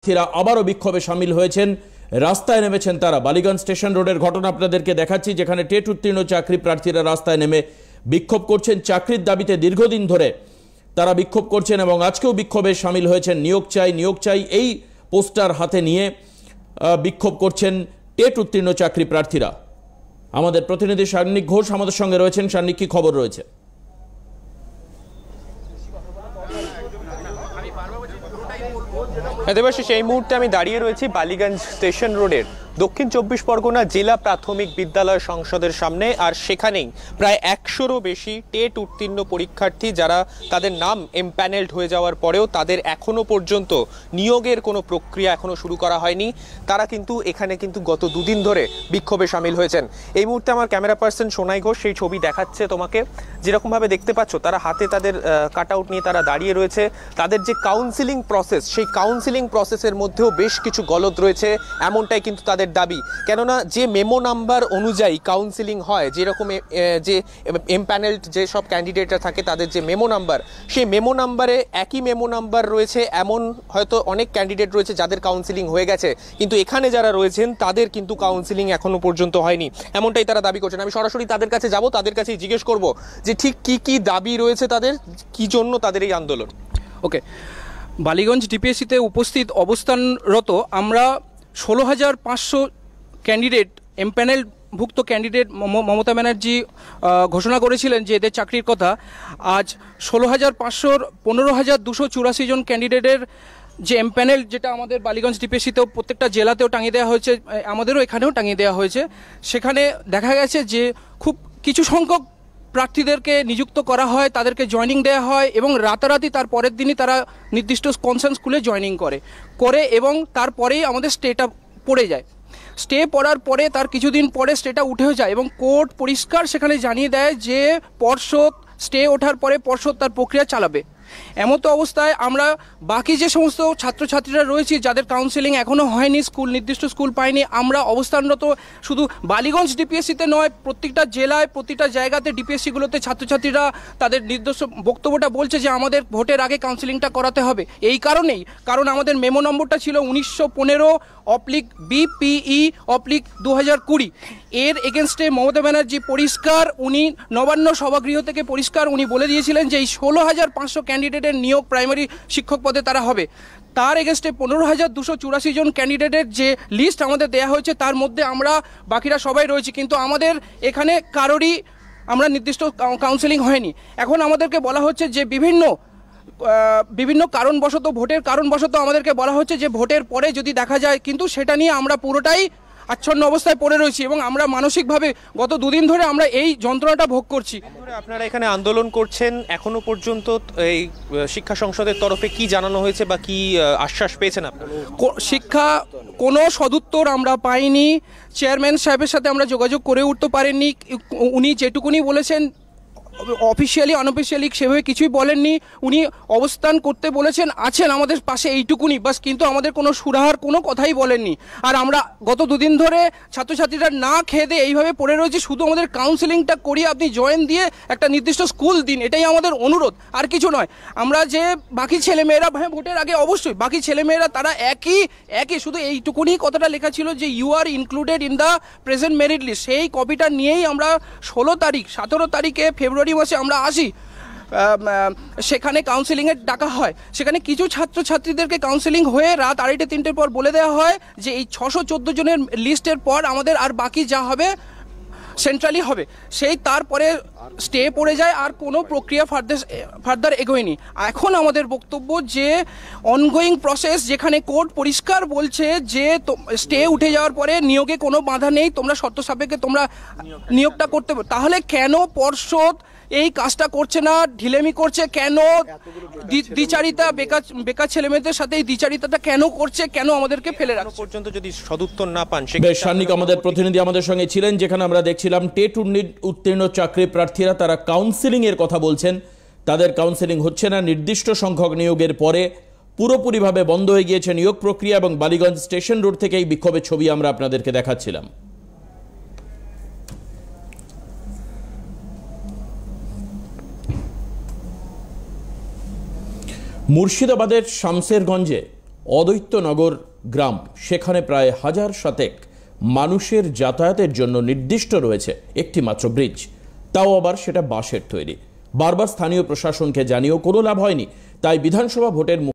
প্রার্থীরা আবারও বিক্ষোভে সামিল হয়েছেন, রাস্তায় নেমেছেন তারা। বালিগঞ্জ স্টেশন রোডের ঘটনা আপনাদেরকে দেখাচ্ছি, যেখানে টেট উত্তীর্ণ চাকরি প্রার্থীরা রাস্তায় নেমে বিক্ষোভ করছেন। চাকরির দাবিতে দীর্ঘদিন ধরে তারা বিক্ষোভ করছেন এবং আজকেও বিক্ষোভে সামিল হয়েছেন। নিয়োগ চাই, নিয়োগ চাই, এই পোস্টার হাতে নিয়ে বিক্ষোভ করছেন টেট উত্তীর্ণ চাকরি প্রার্থীরা। আমাদের প্রতিনিধি সার্নিক ঘোষ আমাদের সঙ্গে রয়েছেন। সার্নিক, কি খবর রয়েছে? দেবাশিস, এই মুহূর্তে আমি দাঁড়িয়ে রয়েছি বালিগঞ্জ স্টেশন রোডের দক্ষিণ 24 পরগনা জেলা প্রাথমিক বিদ্যালয় সংসদের সামনে। আর সেখানেই প্রায় 100রও বেশি টেট উত্তীর্ণ পরীক্ষার্থী, যারা তাদের নাম এমপ্যানেলড হয়ে যাওয়ার পরেও তাদের এখনো পর্যন্ত নিয়োগের কোনো প্রক্রিয়া এখনো শুরু করা হয়নি, তারা কিন্তু এখানে কিন্তু গত দুদিন ধরে বিক্ষোভে সামিল হয়েছেন। এই মুহূর্তে আমার ক্যামেরা পার্সন সোনাই ঘোষ সেই ছবি দেখাচ্ছে তোমাকে। যেরকমভাবে দেখতে পাচ্ছ, তারা হাতে তাদের কাট আউট নিয়ে তারা দাঁড়িয়ে রয়েছে। তাদের যে কাউন্সিলিং প্রসেস, সেই কাউন্সিলিং প্রসেসের মধ্যেও বেশ কিছু গলদ রয়েছে, এমনটাই কিন্তু তাদের দাবি। কেননা যে মেমো নাম্বার অনুযায়ী কাউন্সিলিং হয়, যেরকম যে এমপ্যানেলড যে সব ক্যান্ডিডেটরা থাকে তাদের যে মেমো নাম্বার, সেই মেমো নাম্বারে একই মেমো নাম্বার রয়েছে এমন হয়তো অনেক ক্যান্ডিডেট রয়েছে যাদের কাউন্সিলিং হয়ে গেছে, কিন্তু এখানে যারা রয়েছেন তাদের কিন্তু কাউন্সিলিং এখনো পর্যন্ত হয়নি, এমনটাই তারা দাবি করছেন। আমি সরাসরি তাদের কাছে যাব, তাদের কাছেই জিজ্ঞেস করব যে ঠিক কি কি দাবি রয়েছে তাদের, কি জন্য তাদের এই আন্দোলন। ওকে, বালিগঞ্জ ডিপিএসসিতে উপস্থিত অবস্থানরত আমরা 16,500 ক্যান্ডিডেট, এমপ্যানেলভুক্ত ক্যান্ডিডেট মমতা ব্যানার্জি ঘোষণা করেছিলেন যে এদের চাকরির কথা। আজ 16,500-র 15,284 জন ক্যান্ডিডেটের যে এমপ্যানেল, যেটা আমাদের বালিগঞ্জ ডিপিএসসিতেও প্রত্যেকটা জেলাতেও টাঙিয়ে দেওয়া হয়েছে, আমাদেরও এখানেও টাঙিয়ে দেওয়া হয়েছে, সেখানে দেখা গেছে যে খুব কিছু সংখ্যক প্রার্থীদেরকে নিযুক্ত করা হয়, তাদেরকে জয়েনিং দেওয়া হয় এবং রাতারাতি তার পরের দিনই তারা নির্দিষ্ট কনসার্ন স্কুলে জয়েনিং করে এবং তারপরেই আমাদের স্টেটা পড়ে যায়। স্টে পড়ার পরে তার কিছুদিন পরে স্টেটা উঠেও যায় এবং কোর্ট পরিষ্কার সেখানে জানিয়ে দেয় যে পর্ষদ, স্টে ওঠার পরে পর্ষদ তার প্রক্রিয়া চালাবে। এমতো অবস্থায় আমরা বাকি যে সমস্ত ছাত্রছাত্রীরা রয়েছি যাদের কাউন্সিলিং এখনও হয়নি, স্কুল নির্দিষ্ট স্কুল পায়নি, আমরা অবস্থানরত শুধু বালিগঞ্জ ডিপিএসসিতে নয়, প্রত্যেকটা জেলায় প্রতিটা জায়গাতে ডিপিএসসিগুলোতে ছাত্রছাত্রীরা তাদের নির্দিষ্ট বক্তব্যটা বলছে যে আমাদের ভোটের আগে কাউন্সিলিংটা করাতে হবে। এই কারণেই, কারণ আমাদের মেমো নম্বরটা ছিল 1915/BPE/2020। এর এগেনস্টে মমতা ব্যানার্জি পরিষ্কার, উনি নবান্ন সভাগৃহ থেকে পরিষ্কার উনি বলে দিয়েছিলেন যে এই 16,500 ক্যান্ডিডেটের নিয়োগ প্রাইমারি শিক্ষক পদে তারা হবে। তার এগেনস্টে 15,284 জন ক্যান্ডিডেটের যে লিস্ট আমাদের দেওয়া হয়েছে, তার মধ্যে আমরা বাকিরা সবাই রয়েছি, কিন্তু আমাদের এখানে কারোরই আমরা নির্দিষ্ট কাউন্সিলিং হয়নি। এখন আমাদেরকে বলা হচ্ছে যে বিভিন্ন কারণবশত, ভোটের কারণবশত আমাদেরকে বলা হচ্ছে যে ভোটের পরে যদি দেখা যায়, কিন্তু সেটা নিয়ে আমরা পুরোটাই আচ্ছন্ন অবস্থায় পড়ে রয়েছি এবং আমরা মানসিকভাবে গত দুদিন ধরে আমরা এই যন্ত্রণাটা ভোগ করছি। আপনারা এখানে আন্দোলন করছেন, এখনো পর্যন্ত এই শিক্ষা সংসদের তরফে কি জানানো হয়েছে বা কি আশ্বাস পেয়েছেন আপনারা? শিক্ষা কোনো সদুত্তর আমরা পাইনি। চেয়ারম্যান সাহেবের সাথে আমরা যোগাযোগ করে উঠতে পারিনি। উনি যেটুকুনি বলেছেন, অফিসিয়ালি আনঅফিসিয়ালি সেভাবে কিছুই বলেননি। উনি অবস্থান করতে বলেছেন, আছেন আমাদের পাশে, এইটুকুনি বাস, কিন্তু আমাদের কোনো সুরাহার কোনো কথাই বলেননি। আর আমরা গত দুদিন ধরে ছাত্রছাত্রীরা না খেয়ে দিয়ে এইভাবে পড়ে রয়েছে। শুধু আমাদের কাউন্সিলিংটা করিয়ে আপনি জয়েন দিয়ে একটা নির্দিষ্ট স্কুল দিন, এটাই আমাদের অনুরোধ, আর কিছু নয়। আমরা যে বাকি ছেলেমেয়েরা, হ্যাঁ ভোটের আগে অবশ্যই বাকি ছেলেমেয়েরা তারা একই শুধু এইটুকুনি কথাটা লেখা ছিল যে you are included in the present merit list. সেই কপিটা নিয়েই আমরা 17 তারিখে ফেব্রুয়ারি মাসে আমরা আসি, সেখানে কাউন্সিলিংয়ের ডাকা হয়। সেখানে কিছু ছাত্রছাত্রীদেরকে কাউন্সিলিং হয়ে রাত 2:30-3টের পর বলে দেওয়া হয় যে এই 614 জনের লিস্টের পর আমাদের আর বাকি যা হবে সেন্ট্রালি হবে। সেই তারপরে স্টে পড়ে যায়, আর কোনো প্রক্রিয়া ফার্দার এগোয়নি। এখন আমাদের বক্তব্য যে অনগোয়িং প্রসেস, যেখানে কোর্ট পরিষ্কার বলছে যে স্টে উঠে যাওয়ার পরে নিয়োগে কোনো বাধা নেই, তোমরা শর্ত সাপেক্ষে তোমরা নিয়োগটা করতে পারো, তাহলে কেন পর্ষদ এই কাজটা করছে না, ঢিলেমি করছে কেন? দ্বিচারিতা, বেকার ছেলেমেয়েদের সাথে এই দ্বিচারিতাটা কেন করছে, কেন আমাদেরকে ফেলে রাখছে? পর্যন্ত যদি সদুত্তর না পান। সার্নিক আমাদের প্রতিনিধি আমাদের সঙ্গে ছিলেন, যেখানে আমরা দেখছিলাম টেট উত্তীর্ণ চাকরি প্রার্থীরা তারা কাউন্সিলিং এর কথা বলছেন, তাদের কাউন্সিলিং হচ্ছে না। নির্দিষ্ট সংখ্যক নিয়োগের পরে পুরোপুরিভাবে বন্ধ হয়ে গিয়েছে নিয়োগ প্রক্রিয়া এবং বালিগঞ্জ স্টেশন রোড থেকে এই বিক্ষোভের ছবি আমরা আপনাদেরকে দেখাচ্ছিলাম। মুর্শিদাবাদের শামসেরগঞ্জে অদ্বৈতনগর গ্রাম, সেখানে প্রায় 1000 শতেক মানুষের যাতায়াতের জন্য নির্দিষ্ট রয়েছে একটি মাত্র ব্রিজ, তাও আবার সেটা বাঁশের তৈরি। বারবার স্থানীয় প্রশাসনকে জানিয়েও কোনো লাভ হয়নি। তাই বিধানসভা ভোটের